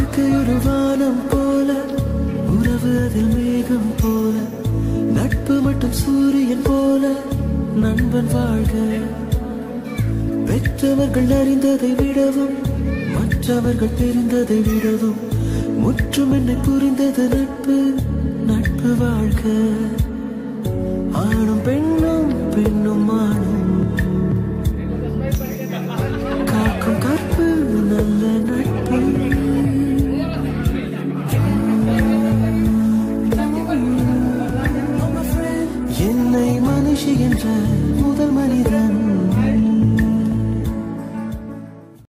வாழ்க்கை ஒரு வானம் போல, உறவு அதில் மேகம் போல, நட்பு மட்டும் சூரியன் போல, நண்பன் வாழ்க. பெற்றவர்கள் அறிந்ததை விடவும் மற்றவர்கள் தெரிந்ததை விடவும் முற்றும் என்னை புரிந்தது நட்பு. நட்பு வாழ்க. ஆணும் பெண்ணும் பெண்ணும் ஆணும் காக்கும் கற்பு நல்ல நட்பு. என்னை மனுஷி என்ற